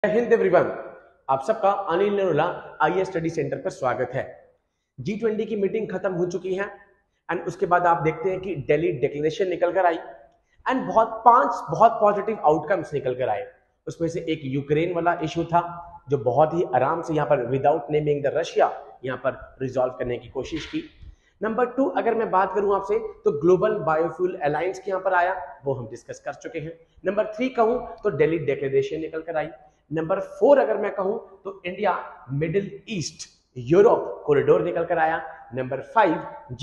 Hind everyone, आप सबका Anil Narola IAS study centre पर स्वागत है। G20 की मीटिंग खत्म हो चुकी है एंड उसके बाद आप देखते हैं कि दिल्ली डिक्लेरेशन निकल कर आई एंड पांच बहुत पॉजिटिव आउटकम्स निकल कर आए। उसमें से एक यूक्रेन वाला इशू था जो बहुत ही आराम से यहाँ पर विदाउट नेमिंग द रशिया यहाँ पर रिजॉल्व करने की कोशिश की। नंबर 2 अगर मैं बात करूं आपसे तो ग्लोबल बायोफ्यूल अलायंस के यहाँ पर आया, वो हम डिस्कस कर चुके हैं। नंबर 3 कहूं तो दिल्ली डिक्लेरेशन निकल कर आई। नंबर 4 अगर मैं कहूं तो India Middle East Europe corridor निकल कर आया। नंबर 5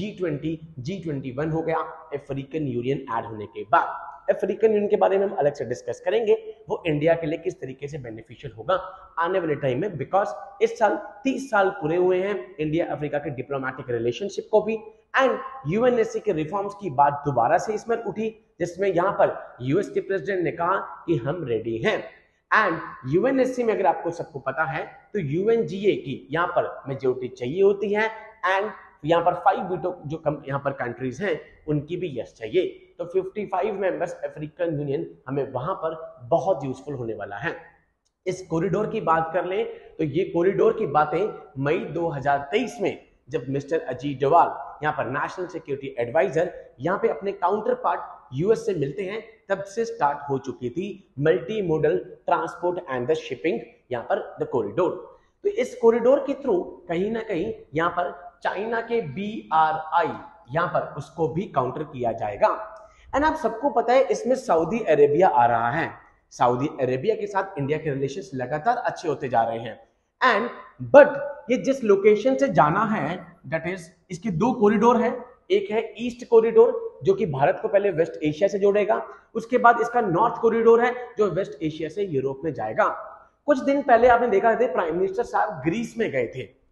G21 हो गया अफ्रीकन यूनियन ऐड होने के बाद। अफ्रीकन यूनियन के बारे में हम अलग से डिस्कस करेंगे, वो इंडिया के लिए किस तरीके से बेनिफिशियल होगा आने वाले टाइम में, बिकॉज इस साल 30 साल पूरे हुए हैं इंडिया अफ्रीका के डिप्लोमेटिक रिलेशनशिप को भी। एंड यूएनएससी के रिफॉर्म्स की बात दोबारा से इसमें उठी, जिसमें यहां पर यूएस के प्रेसिडेंट ने कहा कि हम रेडी हैं। एंड यूएनएससी में अगर आपको सबको पता है तो यूएनजीए की यहाँ पर मेजोरिटी चाहिए होती है एंड यहाँ पर 5 वीटो जो यहाँ पर कंट्रीज हैं उनकी भी यस चाहिए, तो 55 मेंबर्स अफ्रीकन यूनियन हमें वहां पर बहुत यूजफुल होने वाला है। इस कॉरिडोर की बात कर लें तो ये कॉरिडोर की बातें मई 2023 में जब मिस्टर अजीत डोवाल यहाँ पर नेशनल सिक्योरिटी एडवाइजर यहाँ पे अपने काउंटर पार्ट यूएस से मिलते हैं तब से स्टार्ट हो चुकी थी multi modal transport and the shipping यहाँ पर द कॉरिडोर। तो इस कॉरिडोर के थ्रू कहीं ना कहीं यहाँ पर चाइना के BRI यहाँ पर उसको भी काउंटर किया जाएगा। एंड आप सबको पता है इसमें सऊदी अरेबिया आ रहा है। सऊदी अरेबिया के साथ इंडिया के रिलेशंस लगातार अच्छे होते जा रहे हैं एंड बट ये जिस लोकेशन से जाना है दैट इज इसके 2 कॉरिडोर हैं। एक है ईस्ट कॉरिडोर जो कि भारत को पहले वेस्ट एशिया से जोड़ेगा, उसके बाद इसका नॉर्थ कॉरिडोर है जो वेस्ट एशिया से यूरोप में जाएगा। कुछ दिन पहले आपने देखा थे प्राइम मिनिस्टर साहब ग्रीस में गए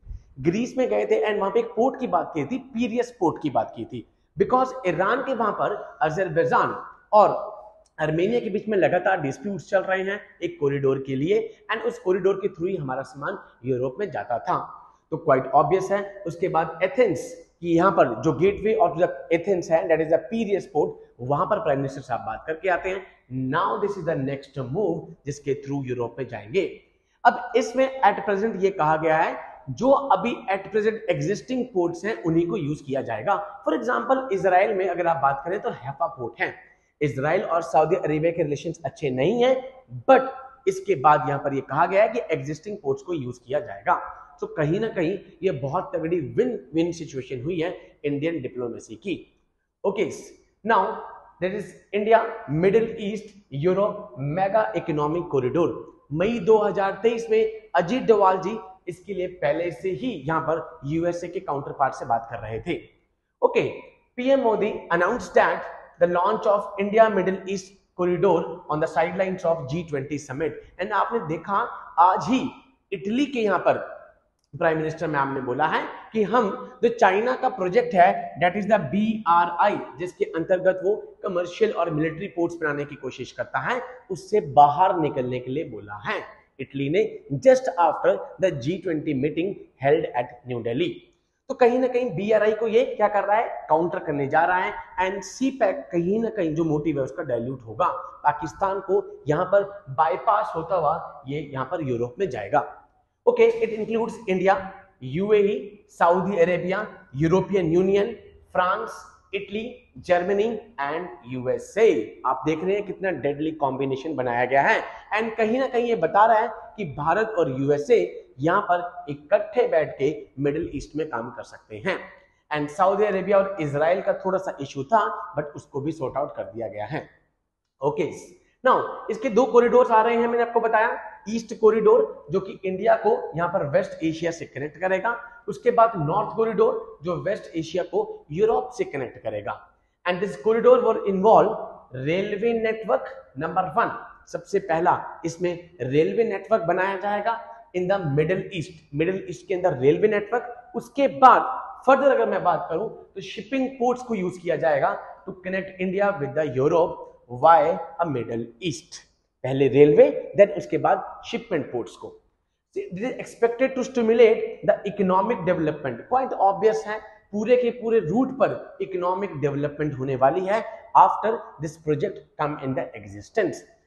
थे एंड वहां पे एक पोर्ट की बात की थी, पीरियस पोर्ट की बात की थी, बिकॉज ईरान के वहां पर अजरबैजान और आर्मेनिया के बीच में लगातार डिस्प्यूट्स चल रहे हैं एक कॉरिडोर के लिए एंड उस कॉरिडोर के थ्रू ही हमारा सामान यूरोप में जाता था। तो क्वाइट ऑब्वियस है। उसके बाद एथेंस कि यहाँ पर जो गेटवे ऑफ द एथेंस है that is the Piraeus port, वहां पर प्राइम मिनिस्टर साहब बात करके आते हैं। Now this is the next move जिसके थ्रू यूरोप में जाएंगे। अब इसमें एट प्रेजेंट ये कहा गया है जो अभी एट प्रेजेंट एग्जिस्टिंग पोर्ट्स हैं उन्हीं को यूज किया जाएगा। फॉर एग्जांपल इजराइल में अगर आप बात करें तो हैफा पोर्ट है। इजराइल और सऊदी अरेबिया के रिलेशंस अच्छे नहीं है, बट इसके बाद यहां पर ये कहा गया है कि एग्जिस्टिंग पोर्ट्स को यूज किया जाएगा। तो कहीं ना कहीं ये बहुत तगड़ी विन विन सिचुएशन हुई है इंडियन डिप्लोमेसी की। Okay, now there is India Middle East Europe mega economic corridor. May 2023 में अजीत डोवाल जी इसके लिए पहले से ही यहां पर यूएसए के काउंटर पार्ट से बात कर रहे थे। Okay, PM Modi announced that the launch of India Middle East corridor on the sidelines of G20 summit. And आपने देखा आज ही इटली के यहां पर प्राइम मिनिस्टर मैम ने बोला है कि हम जो चाइना का प्रोजेक्ट है दैट इज द BRI जिसके अंतर्गत वो कमर्शियल और मिलिट्री पोर्ट्स बनाने की कोशिश करता है, उससे बाहर निकलने के लिए बोला है इटली ने just after the G20 meeting held at New Delhi. तो कहीं ना कहीं BRI को ये क्या कर रहा है, काउंटर करने जा रहा है एंड CPEC कहीं ना कहीं जो मोटिव है उसका डाइल्यूट होगा। पाकिस्तान को यहां पर बाईपास होता हुआ ये यहां पर यूरोप में जाएगा। Okay, it includes India, UAE, Saudi Arabia, European Union, France, Italy, Germany and USA। आप देख रहे हैं कितना डेडली कॉम्बिनेशन बनाया गया है एंड कहीं ना कहीं ये बता रहा है कि भारत और USA यहां पर इकट्ठे बैठ के मिडिल ईस्ट में काम कर सकते हैं। एंड सऊदी अरेबिया और इजराइल का थोड़ा सा इशू था बट उसको भी सॉर्ट आउट कर दिया गया है। ओके, नाउ इसके 2 कॉरिडोर्स आ रहे हैं, मैंने आपको बताया। ईस्ट कॉरिडोर जो कि इंडिया को यहां पर वेस्ट एशिया से कनेक्ट करेगा, उसके बाद नॉर्थ कॉरिडोर जो वेस्ट एशिया को यूरोप से कनेक्ट करेगा। And this corridor will involve railway network. Number 1 सबसे पहला इसमें रेलवे नेटवर्क बनाया जाएगा इन द मिडिल ईस्ट के अंदर रेलवे नेटवर्क। उसके बाद फर्दर अगर मैं बात करूं तो शिपिंग पोर्ट्स को यूज किया जाएगा to connect India with the Europe via Middle East. पहले रेलवे देन उसके बाद शिपमेंट पोर्ट्स को। It is expected to stimulate the economic development. Quite obvious है, पूरे के पूरे रूट पर इकोनॉमिक डेवलपमेंट होने वाली है after this project come in the existence.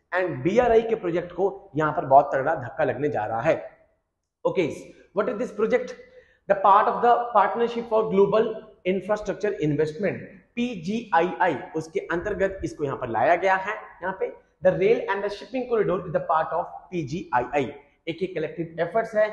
And BRI के प्रोजेक्ट को यहां पर बहुत तगड़ा धक्का लगने जा रहा है। Okay, what is this project? The part of the partnership for global infrastructure investment, PGII, उसके अंतर्गत इसको यहां पर लाया गया है। यहां पे the rail and the shipping corridor is the part of PGII। एक कलेक्टिव एफर्ट्स है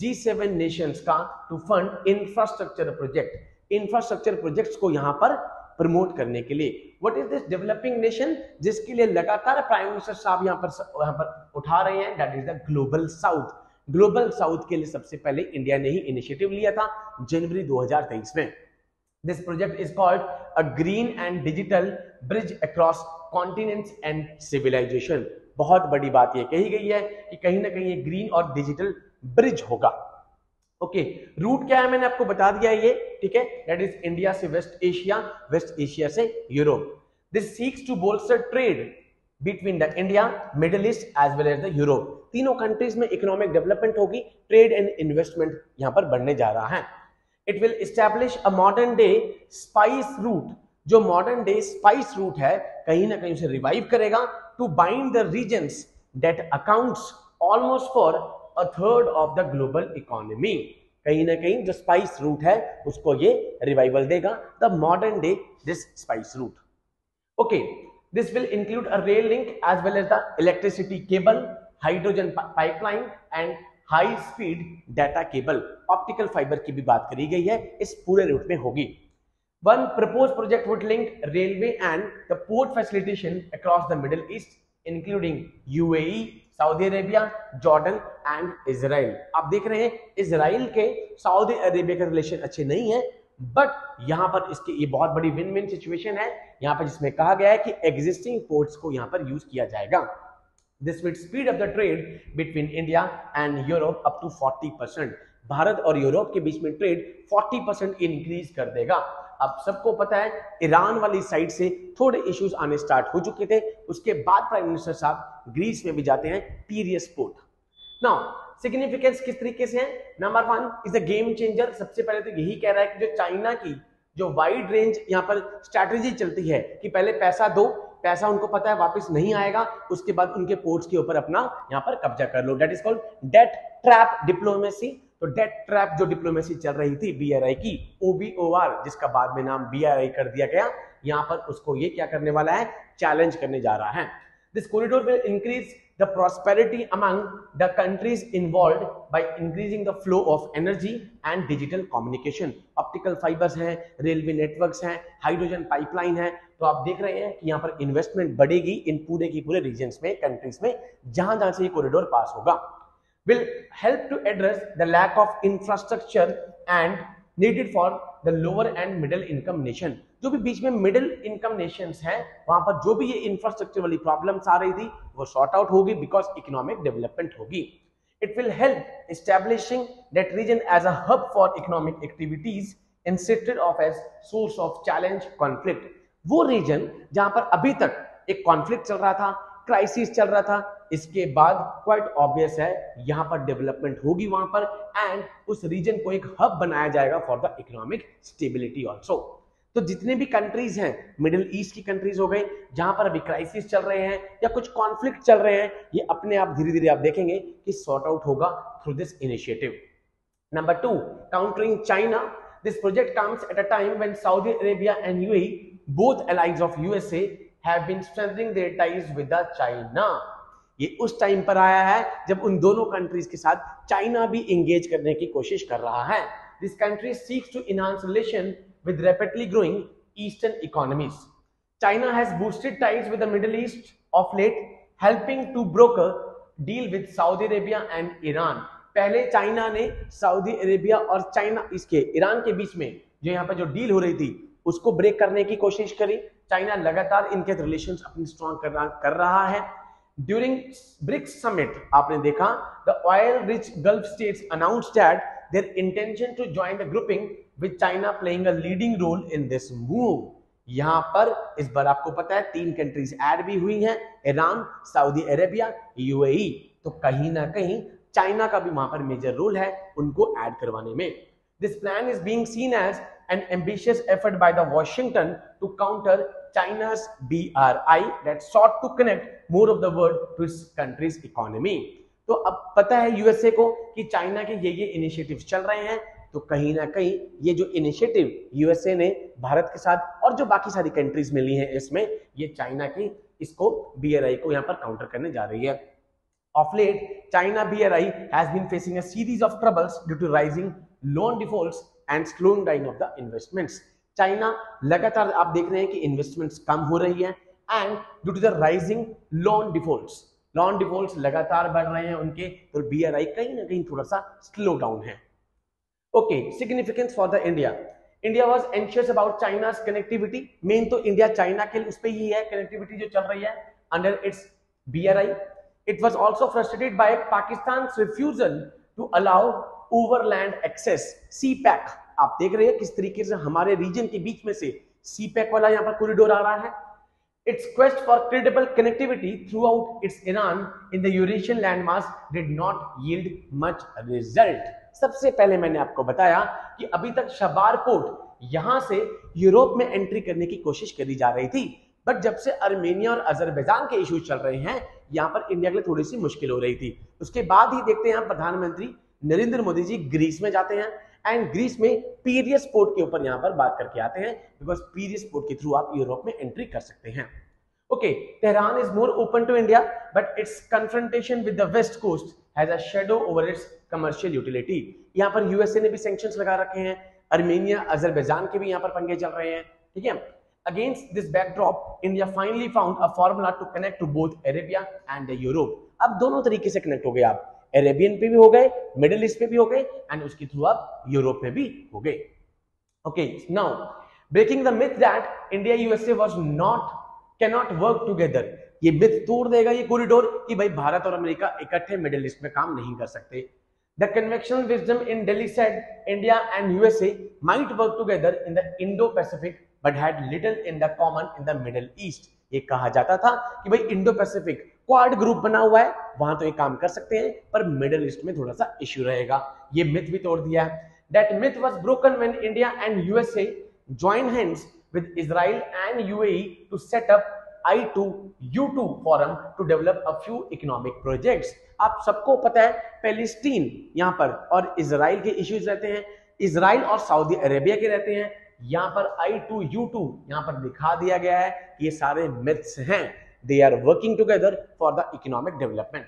G7 नेशंस का to fund infrastructure project, infrastructure projects को यहां पर प्रमोट करने के लिए। What is this developing nation, जिसके लिए लगातार प्राइम मिनिस्टर साहब यहां पर उठा रहे हैं, that is the Global South. Global South के लिए सबसे पहले इंडिया ने ही इनिशिएटिव लिया था जनवरी 2023 में। This project is called a green and digital bridge across continents and civilisation. बहुत बड़ी बात यह कही गई है कि कहीं ना कहीं ये ग्रीन और डिजिटल ब्रिज होगा। ओके, रूट क्या है मैंने आपको बता दिया है ये, ठीक है, दैट इज इंडिया से वेस्ट एशिया, वेस्ट एशिया से Europe. This seeks to bolster trade between the India, Middle East as well as the Europe. तीनों कंट्रीज में इकोनॉमिक डेवलपमेंट होगी, ट्रेड एंड इन्वेस्टमेंट यहां पर बढ़ने जा रहा है। It will establish a modern day spice route, जो मॉडर्न डे स्पाइस रूट है कहीं ना कहीं उसे रिवाइव करेगा, to bind the regions that accounts almost for a third of the global economy. कहीं ना कहीं जो स्पाइस रूट है उसको ये रिवाइवल देगा, the modern day this spice route. Okay, this will include a rail link as well as the electricity cable, hydrogen pipeline and high speed data cable. Optical fibre की भी बात करी गई है, इस पूरे रूट में होगी। One proposed project would link railway and the port facilitation across the Middle East, including UAE, Saudi Arabia, Jordan and Israel. आप देख रहे हैं इजराइल के सऊदी अरेबिया के रिलेशन अच्छे नहीं है, बट यहां पर इसकी ये बहुत बड़ी विन विन सिचुएशन है यहां पर, जिसमें कहा गया है कि एग्जिस्टिंग पोर्ट्स को यहां पर यूज किया जाएगा। This will speed up the trade between India and Europe up to 40%। Bharat और यूरोप के बीच में ट्रेड 40% इंक्रीज कर देगा। अब सबको पता है ईरान वाली साइड से थोड़े इश्यूज आने स्टार्ट हो चुके थे, उसके बाद प्राइम मिनिस्टर साहब ग्रीस में भी जाते हैं, पीरियस पोर्ट। नाउ सिग्निफिकेंस किस तरीके से है? Number 1 is a game changer. सबसे पहले तो यही कह रहा है कि जो चाइना की जो वाइड रेंज यहाँ पर स्ट्रैटेजी चलती है कि पहले पैसा दो, पैसा उनको पता है वापस नहीं आएगा, उसके बाद उनके पोर्ट्स के ऊपर अपना यहाँ पर कब्जा कर लो, that is called debt trap diplomacy. तो डेट ट्रैप जो डिप्लोमेसी चल रही थी BRI की, OBOR, जिसका बाद में नाम BRI कर दिया गया, यहां पर उसको ये क्या करने वाला है, चैलेंज करने जा रहा है। This corridor will increase the prosperity among the countries involved by increasing the flow of energy and digital communication. Optical fibres हैं, रेलवे नेटवर्क्स हैं, हाइड्रोजन पाइपलाइन है। तो आप देख रहे हैं कि यहाँ पर इन्वेस्टमेंट बढ़ेगी इन पूरे की पूरे रीजन्स में, कंट्रीज में, जहां जहां से ये कॉरिडोर पास होगा। Will help to address the lack of infrastructure and needed for the lower and middle income nation। जो भी बीच में मिडिल इनकम नेशंस हैं वहां पर जो भी ये इंफ्रास्ट्रक्चर वाली प्रॉब्लम्स आ रही थी वो सॉर्ट आउट होगी, बिकॉज इकोनॉमिक डेवलपमेंट होगी। It will help establishing that region as a hub for economic activities instead of as source of challenge conflict. वो रीजन जहां पर अभी तक एक कॉन्फ्लिक्ट चल रहा था, क्राइसिस चल रहा था, इसके बाद क्वाइट ऑब्वियस है यहां पर डेवलपमेंट होगी वहां पर, एंड उस रीजन को एक हब बनाया जाएगा for the economic stability also. तो जितने भी कंट्रीज हैं, मिडिल ईस्ट की कंट्रीज हो गई जहां पर अभी क्राइसिस चल रहे हैं या कुछ कॉन्फ्लिक्ट चल रहे हैं, ये अपने आप धीरे धीरे आप देखेंगे कि सॉर्ट आउट होगा through this initiative. Number 2, countering China. This project comes at a time when Saudi Arabia and UAE, both allies of USA, have been strengthening their ties with the China। ये उस time पर आया है जब उन दोनों countries के साथ चाइना भी एंगेज करने की कोशिश कर रहा है। This country seeks to enhance relation with rapidly growing eastern economies. China has boosted ties with the Middle East of late, helping to broker deal with Saudi Arabia and Iran. पहले China ने Saudi Arabia और China इसके Iran के बीच में जो यहाँ पर जो डील हो रही थी उसको ब्रेक करने की कोशिश करी। चाइना लगातार इनके रिलेशंस अपनी स्ट्रॉन्ग कर रहा है। ड्यूरिंग ब्रिक्स समिट आपने देखा the oil rich Gulf states announced that their intention to join the grouping with China playing a leading role in this move. यहां पर इस बार आपको पता है 3 कंट्रीज ऐड भी हुई हैं, ईरान, सऊदी अरेबिया, UAE। तो कहीं ना कहीं चाइना का भी वहां पर मेजर रोल है उनको ऐड करवाने में। This plan is being seen as an ambitious effort by the Washington to counter China's BRI that sought to connect more of the world to its country's economy. तो अब पता है USA को कि चाइना के ये इनिशिएटिव्स चल रहे हैं, तो कहीं ना कहीं ये जो इनिशिएटिव यूएसए ने भारत के साथ और जो बाकी सारी कंट्रीज मिली हैं इसमें, ये चाइना की इसको BRI को यहाँ पर काउंटर करने जा रही है. Of late, China BRI has been facing a series of troubles due to rising loan defaults and slowing down of the investments. China लगातार आप देख रहे हैं कि इन्वेस्टमेंट्स कम हो रही है and due to the rising loan defaults लगातार बढ़ रहे हैं उनके, तो BRI कहीं ना कहीं थोड़ा सा स्लो डाउन है. Okay, significance for the India. India was anxious about China's connectivity. Main तो इंडिया चाइना के उस पे ही है, कनेक्टिविटी जो चल रही है under its BRI. It was also frustrated by Pakistan's refusal to allow overland access. CPEC आप देख रहे हैं किस तरीके से हमारे रीजन के बीच में से CPEC वाला यहाँ पर कॉरिडोर आ रहा है. Its quest for credible connectivity throughout its Iran in the Eurasian landmass did not yield much result. सबसे पहले मैंने आपको बताया कि अभी तक शबार पोर्ट यहां से यूरोप में एंट्री करने की कोशिश करी जा रही थी, बट जब से अर्मेनिया और अजरबैजान के इश्यूज चल रहे हैं यहाँ पर इंडिया के लिए थोड़ी सी मुश्किल हो रही थी. उसके बाद ही देखते हैं प्रधानमंत्री नरेंद्र मोदी जी ग्रीस में जाते हैं एंड ग्रीस में पीरियस पोर्ट के ऊपर यहाँ पर बात करके आते हैं, बिकॉज पीरियस पोर्ट के थ्रू आप यूरोप में एंट्री कर सकते हैं. Okay, Tehran is more open to India but its confrontation with the West cast has a shadow over its commercial utility. यहाँ पर यूएसए ने भी सैंक्शंस लगा रखे हैं, अर्मेनिया अजरबैजान के भी यहाँ पर पंगे चल रहे हैं. ठीक है, Against this backdrop, India finally found a formula to connect to both Arabia and Europe. अब दोनों तरीके से कनेक्ट हो गए आप, अरेबियन पे भी हो गए, मिडिल ईस्ट पे भी हो गए एंड उसके थ्रू आप यूरोप में भी हो गए. Okay, now breaking the myth that India USA cannot work together. ये मिथ तोड़ देगा ये कॉरिडोर कि भाई भारत और अमेरिका इकट्ठे मिडिल ईस्ट में काम नहीं कर सकते. The conventional wisdom in Delhi said India and USA might work together in the Indo-Pacific but had little in the common in the Middle East. ये कहा जाता था कि भाई इंडो पैसिफिक क्वाड ग्रुप बना हुआ है, वहां तो ये काम कर सकते हैं, पर मिडिल ईस्ट में थोड़ा सा इश्यू रहेगा. ये मिथ भी तोड़ दिया है. That myth was broken when India and USA joined hands with Israel and UAE to set up I2U2 forum to develop a few economic projects. आप सबको पता है पैलेस्टीन यहाँ पर और इजराइल के इश्यूज रहते हैं, इजराइल और सऊदी अरेबिया के रहते हैं. यहाँ पर I2U2 यहाँ पर दिखा दिया गया है कि ये सारे मिथ्स हैं. They are working together for the economic development.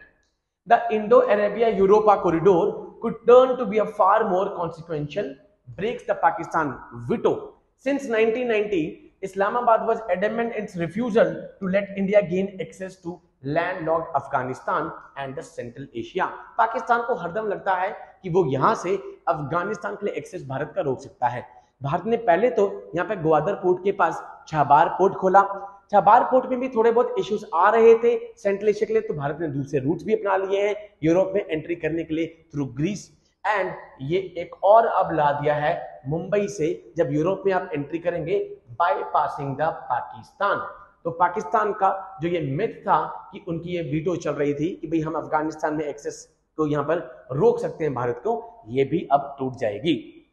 The Indo Arabia Europa corridor could turn to be a far more consequential breaks the Pakistan veto. Since 1990, Islamabad was adamant in its refusal to let India gain access to landlocked Afghanistan and the Central Asia. Pakistan को हरदम लगता है कि वो यहाँ से अफगानिस्तान के लिए एक्सेस भारत का रोक सकता है. भारत ने पहले तो यहाँ पे ग्वादर पोर्ट के पास छबार पोर्ट खोला. छबार पोर्ट में भी थोड़े बहुत इश्यूज आ रहे थे सेंट्रल एशिया के लिए, तो भारत ने दूसरे रूट्स भी अपना लिए हैं यूरोप में एंट्री करने के लिए थ्रू ग्रीस. एंड ये एक और अब ला दिया है मुंबई से, जब यूरोप में आप एंट्री करेंगे बाय पासिंग द पाकिस्तान. तो पाकिस्तान का जो ये मिथ था कि उनकी ये वीटो चल रही थी कि भाई हम अफगानिस्तान में एक्सेस को यहाँ पर रोक सकते हैं भारत को, ये भी अब टूट जाएगी.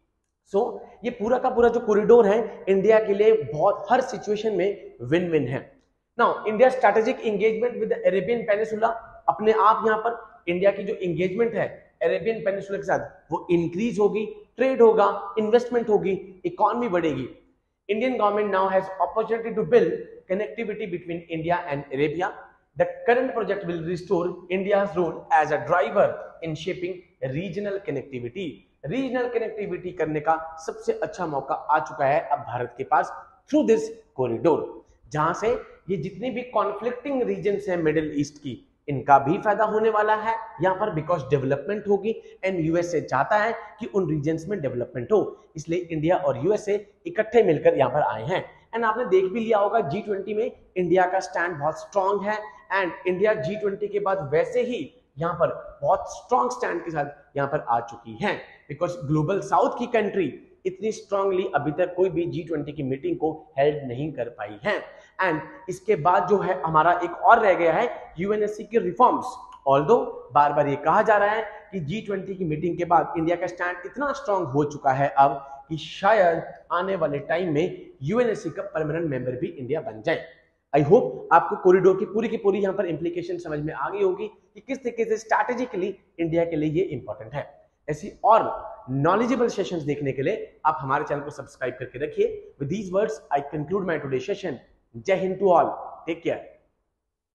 सो ये पूरा का पूरा जो कॉरिडोर है इंडिया के लिए बहुत हर सिचुएशन में विन विन है. Now India strategic engagement with the Arabian peninsula, अपने आप यहाँ पर इंडिया की जो एंगेजमेंट है अरेबियन पेनिसुला के साथ वो इंक्रीज होगी, ट्रेड होगा, इन्वेस्टमेंट होगी, इकोनॉमी बढ़ेगी. Indian government now has opportunity to build connectivity between India and Arabia. The current project will restore India's role as a driver in shaping regional connectivity. Regional connectivity करने का सबसे अच्छा मौका आ चुका है अब भारत के पास through this corridor, जहां से ये जितनी भी conflicting regions हैं मिडिल ईस्ट की, इनका भी फायदा होने वाला है यहाँ पर, बिकॉज डेवलपमेंट होगी एंड यूएसए चाहता है कि उन रीजन्स में डेवलपमेंट हो, इसलिए इंडिया और यूएसए इकट्ठे मिलकर यहाँ पर आए हैं. एंड आपने देख भी लिया होगा G20 में इंडिया का स्टैंड बहुत स्ट्रांग है एंड इंडिया G20 के बाद वैसे ही यहाँ पर बहुत स्ट्रांग स्टैंड के साथ यहाँ पर आ चुकी है, बिकॉज ग्लोबल साउथ की कंट्री इतनी स्ट्रांगली अभी तक कोई भी G20 की मीटिंग को हेल्ड नहीं कर पाई है. एंड इसके बाद जो है हमारा एक और रह गया है यूएनएससी के रिफॉर्म्स. ऑल्दो बार बार ये कहा जा रहा है कि G20 की मीटिंग के बाद इंडिया का स्टैंड इतना स्ट्रांग हो चुका है अब कि शायद आने वाले टाइम में यूएनएससी का परमानेंट मेंबर भी इंडिया बन जाए। आई होप आपको कॉरिडोर की पूरी यहाँ पर इंप्लीकेशन समझ में आ गई होगी कि किस तरीके से स्ट्रैटेजिकली इंडिया के लिए ये इंपॉर्टेंट है। ऐसी और नॉलेजेबल सेशंस देखने के लिए आप हमारे चैनल को सब्सक्राइब करके रखिए। With these words I conclude my today session. Jai Hind to all, take care.